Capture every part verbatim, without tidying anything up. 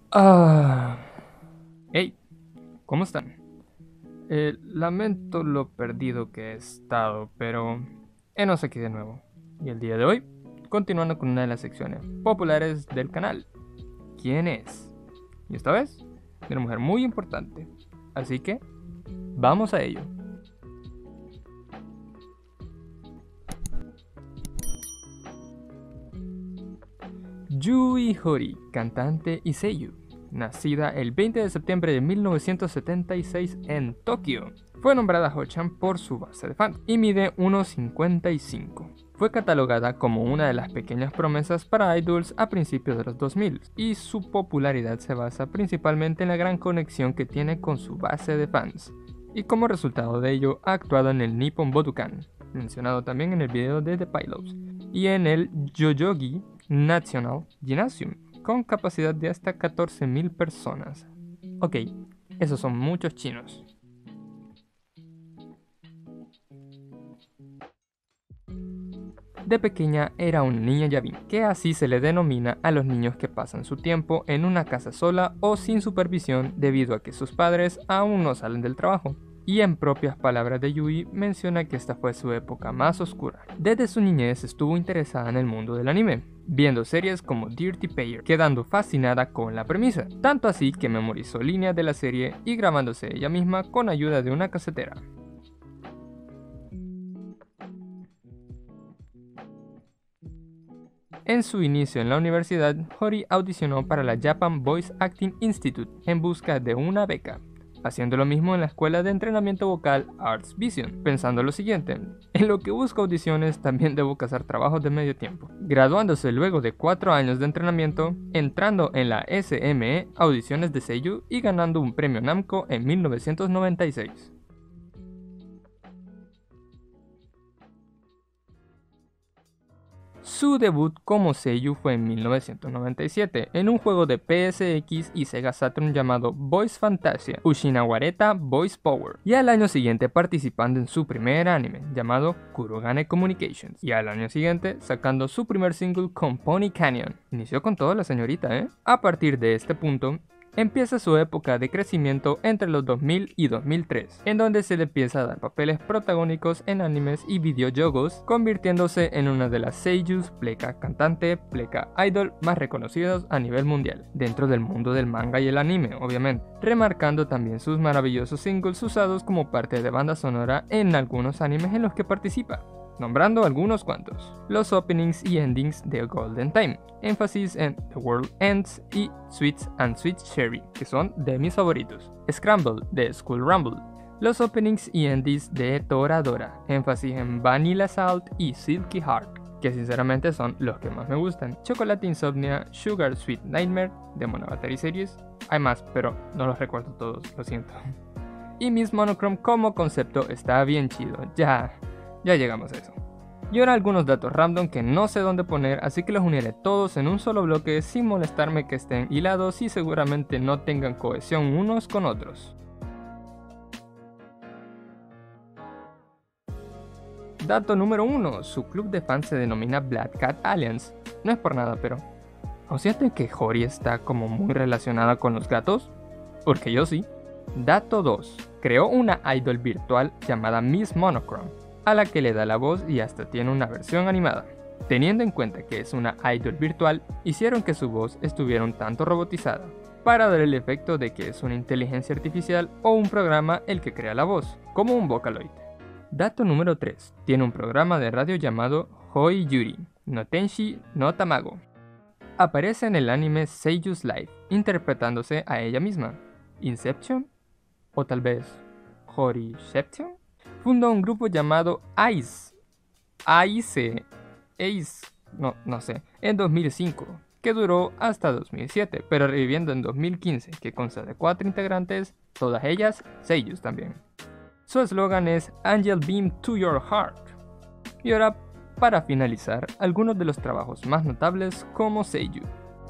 Ah, hey, ¿cómo están? Eh, lamento lo perdido que he estado, pero enos aquí de nuevo. Y el día de hoy, continuando con una de las secciones populares del canal. ¿Quién es? Y esta vez, de una mujer muy importante. Así que, vamos a ello. Yui Horii, cantante y seiyuu, nacida el veinte de septiembre de mil novecientos setenta y seis en Tokio. Fue nombrada Ho-chan por su base de fans y mide uno cincuenta y cinco. Fue catalogada como una de las pequeñas promesas para idols a principios de los dos mil, y su popularidad se basa principalmente en la gran conexión que tiene con su base de fans, y como resultado de ello ha actuado en el Nippon Budokan, mencionado también en el video de The Pilots, y en el Yoyogi National Gymnasium, con capacidad de hasta catorce mil personas. Ok, esos son muchos chinos. De pequeña era una niña yabin, que así se le denomina a los niños que pasan su tiempo en una casa sola o sin supervisión debido a que sus padres aún no salen del trabajo. Y en propias palabras de Yui menciona que esta fue su época más oscura. Desde su niñez estuvo interesada en el mundo del anime, viendo series como Dirty Pair, quedando fascinada con la premisa, tanto así que memorizó líneas de la serie y grabándose ella misma con ayuda de una casetera. En su inicio en la universidad, Horii audicionó para la Japan Voice Acting Institute en busca de una beca, haciendo lo mismo en la escuela de entrenamiento vocal Arts Vision, pensando lo siguiente: en lo que busco audiciones también debo cazar trabajos de medio tiempo, graduándose luego de cuatro años de entrenamiento, entrando en la S M E Audiciones de Seiyuu y ganando un premio Namco en mil novecientos noventa y seis. Su debut como seiyuu fue en mil novecientos noventa y siete en un juego de P S X y Sega Saturn llamado Voice Fantasia Ushinawareta Voice Power, y al año siguiente participando en su primer anime llamado Kurogane Communications, y al año siguiente sacando su primer single con Pony Canyon. Inició con todo la señorita, ¿eh? A partir de este punto empieza su época de crecimiento entre los dos mil y dos mil tres, en donde se le empieza a dar papeles protagónicos en animes y videojuegos, convirtiéndose en una de las seiyus pleca cantante, pleca idol más reconocidos a nivel mundial, dentro del mundo del manga y el anime, obviamente, remarcando también sus maravillosos singles usados como parte de banda sonora en algunos animes en los que participa, nombrando algunos cuantos: los openings y endings de Golden Time, énfasis en The World Ends y Sweets and Sweet Cherry, que son de mis favoritos, Scramble de School Rumble, los openings y endings de Toradora, énfasis en Vanilla Salt y Silky Heart, que sinceramente son los que más me gustan, Chocolate Insomnia, Sugar Sweet Nightmare de Monogatari Series, hay más, pero no los recuerdo todos, lo siento. Y Miss Monochrome como concepto está bien chido, ya... Ya llegamos a eso. Y ahora algunos datos random que no sé dónde poner, así que los uniré todos en un solo bloque sin molestarme que estén hilados y seguramente no tengan cohesión unos con otros. Dato número uno. Su club de fans se denomina Black Cat Alliance. No es por nada, pero ¿no sienten que Horii está como muy relacionada con los gatos? Porque yo sí. Dato dos. Creó una idol virtual llamada Miss Monochrome, a la que le da la voz y hasta tiene una versión animada. Teniendo en cuenta que es una idol virtual, hicieron que su voz estuviera un tanto robotizada, para dar el efecto de que es una inteligencia artificial o un programa el que crea la voz, como un Vocaloid. Dato número tres. Tiene un programa de radio llamado Hoi Yuri no Tenshi no Tamago. Aparece en el anime Seiyu's Life, interpretándose a ella misma. ¿Inception? ¿O tal vez Horiception? Fundó un grupo llamado Ace, Ace, Ace, no, no sé, en dos mil cinco, que duró hasta dos mil siete, pero reviviendo en dos mil quince, que consta de cuatro integrantes, todas ellas seiyus también. Su eslogan es Angel Beam to Your Heart. Y ahora, para finalizar, algunos de los trabajos más notables como seiyuu.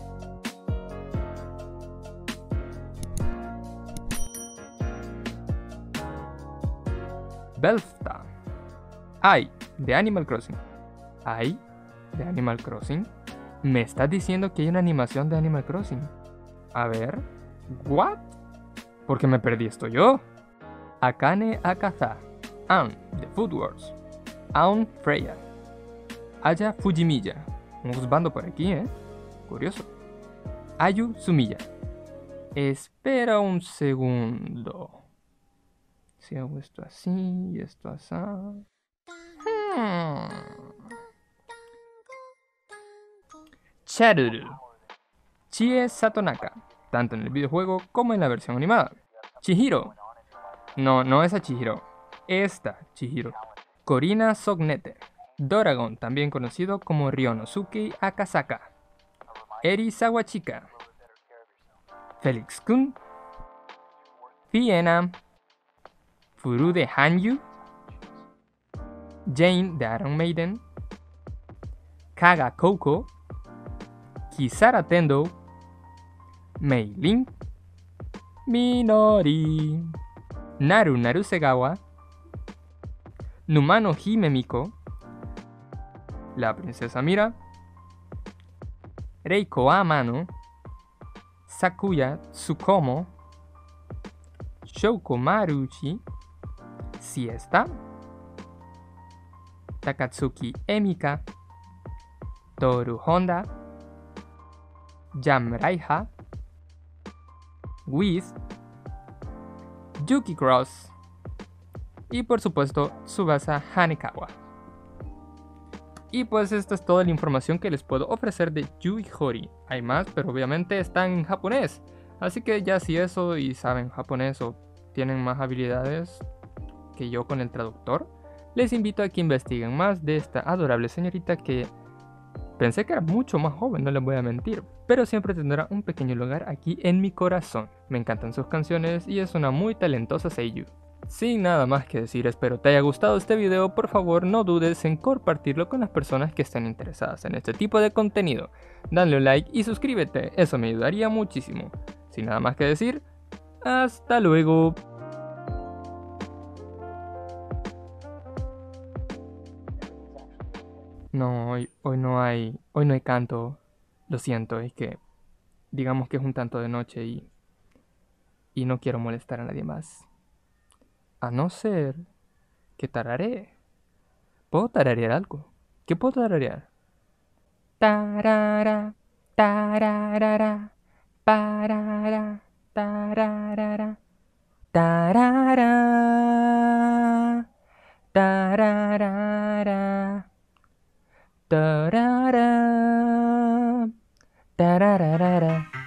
Belfta. Ai, de Animal Crossing. Ai, de Animal Crossing. ¿Me estás diciendo que hay una animación de Animal Crossing? A ver. ¿What? ¿Por qué me perdí esto yo? Akane Akaza. Aun, de Food Wars. Aun Freya. Aya Fujimiya. Un juzgando por aquí, ¿eh? Curioso. Ayu Sumiya. Espera un segundo. Si hago esto así y esto así. Hmm. Charuru. Chie Satonaka. Tanto en el videojuego como en la versión animada. Chihiro. No, no esa Chihiro. Esta Chihiro. Korina Sognete. Doragon, también conocido como Ryonosuke Akasaka. Eri Sawachika. Felix Kun. Fiena. Furu de Hanyu. Jane de Iron Maiden. Kaga Koko. Kisara Tendo. Mei Ling. Minori. Naru Narusegawa. Numano Himemiko. La princesa Mira. Reiko Amano. Sakuya Tsukomo. Shouko Maruuchi. Siesta. Takatsuki Emika. Toru Honda. Jam Raiha. Whis. Yuki Cross. Y por supuesto Tsubasa Hanekawa. Y pues esta es toda la información que les puedo ofrecer de Yui Horii. Hay más, pero obviamente están en japonés. Así que ya si eso y saben japonés o tienen más habilidades que yo con el traductor, les invito a que investiguen más de esta adorable señorita que pensé que era mucho más joven, no les voy a mentir, pero siempre tendrá un pequeño lugar aquí en mi corazón. Me encantan sus canciones y es una muy talentosa seiyuu. Sin nada más que decir, espero te haya gustado este video. Por favor no dudes en compartirlo con las personas que estén interesadas en este tipo de contenido. Dale un like y suscríbete, eso me ayudaría muchísimo. Sin nada más que decir, hasta luego. No, hoy, hoy no hay, hoy no hay canto. Lo siento, es que digamos que es un tanto de noche y, y no quiero molestar a nadie más. A no ser que tararé. ¿Puedo tararear algo? ¿Qué puedo tararear? Tarara, tararara, parara, tararara, tarara, tararara, tarara, tararara.